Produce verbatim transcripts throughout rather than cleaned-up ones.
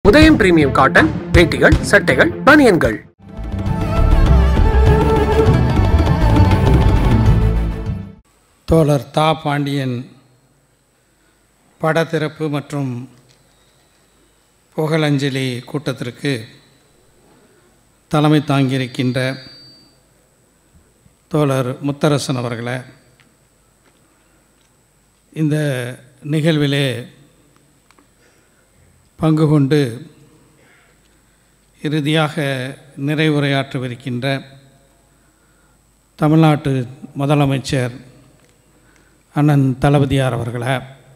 உதயம் premium cotton வேட்டிகள், சட்டைகள், பனியன்கள். தோழர் தா பாண்டியன் படத்திறப்பு மற்றும் புகழஞ்சலி கூட்டத்திற்கு தலைமை தாங்கியிருக்கின்ற தோழர் முத்தரசன் அவர்களே, இந்த நிகழ்விலே பங்கு கொண்டு இறுதியாக நிறைவுரையாற்றவிருக்கின்ற தமிழ்நாட்டு முதலமைச்சர் அண்ணன் தளபதியார் அவர்களே,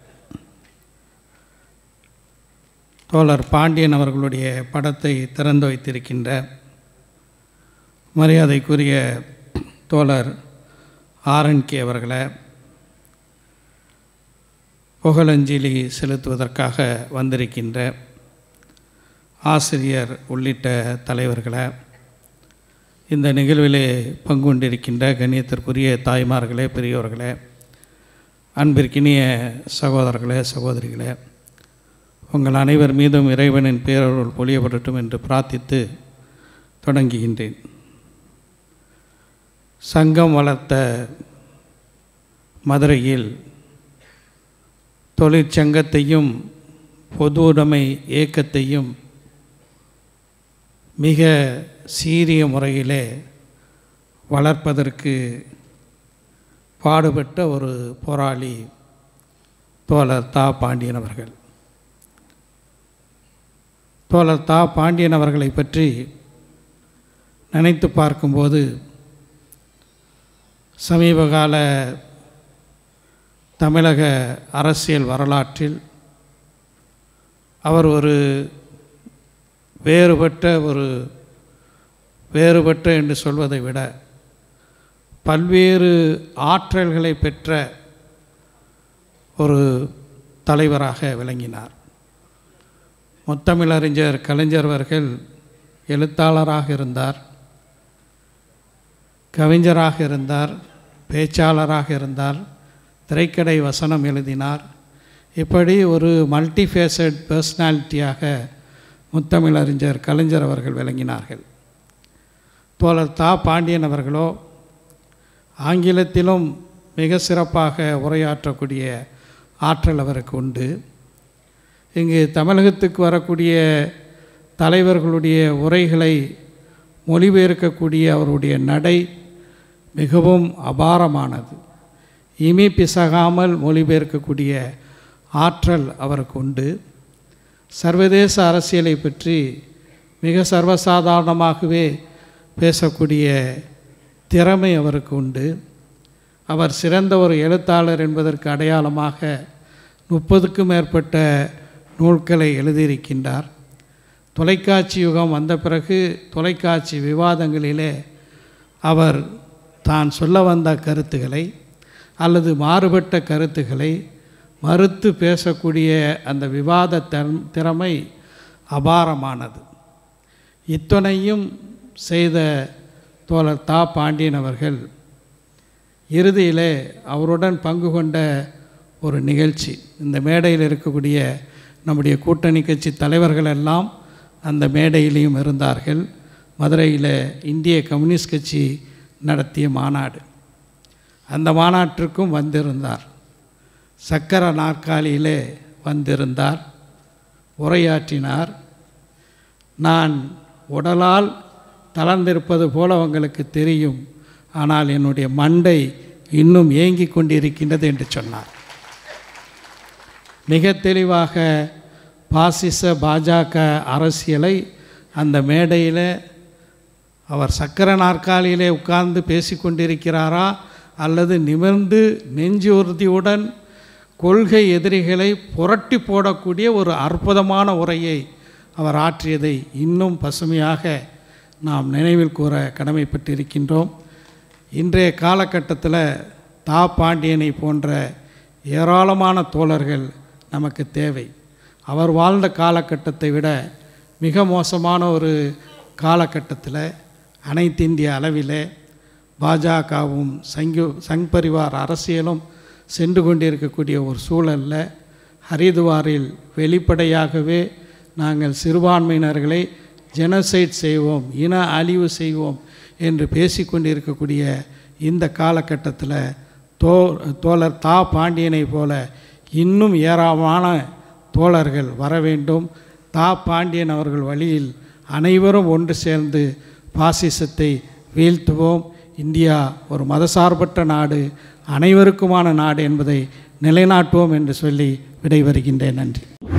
தோழர் பாண்டியன் அவர்களுடைய படத்தை திறந்து வைத்திருக்கின்ற மரியாதைக்குரிய தோழர் ஆர்என்கே அவர்களே, புகழஞ்சலி செலுத்துவதற்காக வந்திருக்கின்ற ஆசிரியர் உள்ளிட்ட தலைவர்களே, இந்த நிகழ்விலே பங்கு கொண்டிருக்கின்ற கண்ணியத்திற்குரிய தாய்மார்களே, பெரியோர்களே, அன்பிற்கினிய சகோதரர்களே, சகோதரிகளே, உங்கள் அனைவர் மீதும் இறைவனின் பேரருள் பொழியப்படட்டும் என்று பிரார்த்தித்து தொடங்குகின்றேன். சங்கம் வளர்த்த மதுரையில் தொழிற்சங்கத்தையும் பொது உடைமை இயக்கத்தையும் மிக சீரிய முறையிலே வளர்ப்பதற்கு பாடுபட்ட ஒரு போராளி தோழர் தா பாண்டியன் அவர்கள். தோழர் தா பாண்டியன் அவர்களை பற்றி நினைத்து பார்க்கும்போது சமீபகால தமிழக அரசியல் வரலாற்றில் அவர் ஒரு வேறுபட்ட ஒரு வேறுபட்ட என்று சொல்வதை விட பல்வேறு ஆற்றல்களை பெற்ற ஒரு தலைவராக விளங்கினார். முத்தமிழறிஞர் கலைஞர் அவர்கள் எழுத்தாளராக இருந்தார், கவிஞராக இருந்தார், பேச்சாளராக இருந்தார், திரைக்கடை வசனம் எழுதினார். இப்படி ஒரு மல்டிஃபேசட் பர்சனாலிட்டியாக முத்தமிழறிஞர் கலைஞர் அவர்கள் விளங்கினார்கள். தோழர் தா பாண்டியன் அவர்களோ ஆங்கிலத்திலும் மிக சிறப்பாக உரையாற்றக்கூடிய ஆற்றல் அவருக்கு உண்டு. இங்கு தமிழகத்துக்கு வரக்கூடிய தலைவர்களுடைய உரைகளை மொழிபெயர்க்கக்கூடிய அவருடைய நடை மிகவும் அபாரமானது. இமி பிசகாமல் மொழிபெயர்க்கக்கூடிய ஆற்றல் அவருக்கு உண்டு. சர்வதேச அரசியலை பற்றி மிக சர்வசாதாரணமாகவே பேசக்கூடிய திறமை அவருக்கு உண்டு. அவர் சிறந்த ஒரு எழுத்தாளர் என்பதற்கு அடையாளமாக முப்பதுக்கும் மேற்பட்ட நூல்களை எழுதியிருக்கின்றார். தொலைக்காட்சி யுகம் வந்த பிறகு தொலைக்காட்சி விவாதங்களிலே அவர் தான் சொல்ல வந்த கருத்துக்களை அல்லது மாறுபட்ட கருத்துக்களை மறுத்து பேசக்கூடிய அந்த விவாத திறமை அபாரமானது. இத்தனையும் செய்த தோழர் தா பாண்டியன் அவர்கள் இறுதியிலே அவருடன் பங்கு கொண்ட ஒரு நிகழ்ச்சி, இந்த மேடையில் இருக்கக்கூடிய நம்முடைய கூட்டணி கட்சி தலைவர்கள் எல்லாம் அந்த மேடையிலையும் இருந்தார்கள். மதுரையில் இந்திய கம்யூனிஸ்ட் கட்சி நடத்திய மாநாடு, அந்த மாநாட்டிற்கும் வந்திருந்தார். சக்கர நாற்காலியிலே வந்திருந்தார், உரையாற்றினார். நான் உடலால் தளர்ந்திருப்பது போல உங்களுக்கு தெரியும், ஆனால் என்னுடைய மண்டை இன்னும் ஏங்கி கொண்டிருக்கின்றது என்று சொன்னார். மிக தெளிவாக பாசிச பாஜக அரசியலை அந்த மேடையில் அவர் சக்கர நாற்காலியிலே உட்கார்ந்து பேசி கொண்டிருக்கிறாரா அல்லது நிமிர்ந்து நெஞ்சு உறுதியுடன் கொள்கை எதிரிகளை புரட்டி போடக்கூடிய ஒரு அற்புதமான உரையை அவர் ஆற்றியதை இன்னும் பசுமையாக நாம் நினைவில் கூற கடமைப்பட்டிருக்கின்றோம். இன்றைய காலகட்டத்தில் தா பாண்டியனை போன்ற ஏராளமான தோழர்கள் நமக்கு தேவை. அவர் வாழ்ந்த காலகட்டத்தை விட மிக மோசமான ஒரு காலகட்டத்தில் அனைத்து இந்திய அளவில் பாஜகவும் சங்கு சங் பரிவார் அரசியலும் சென்று கொண்டிருக்கக்கூடிய ஒரு சூழலில் ஹரிதுவாரில் வெளிப்படையாகவே நாங்கள் சிறுபான்மையினர்களை ஜெனோசைட் செய்வோம், இன அழிவு செய்வோம் என்று பேசிக்கொண்டிருக்கக்கூடிய இந்த காலகட்டத்தில் தோ தோழர் தா பாண்டியனை போல இன்னும் ஏராளமான தோழர்கள் வர வேண்டும். தா பாண்டியன் அவர்கள் வழியில் அனைவரும் ஒன்று சேர்ந்து பாசிசத்தை வீழ்த்துவோம். இந்தியா ஒரு மதசார்பற்ற நாடு, அனைவருக்குமான நாடு என்பதை நிலைநாட்டுவோம் என்று சொல்லி விடைபெறுகின்றேன். நன்றி.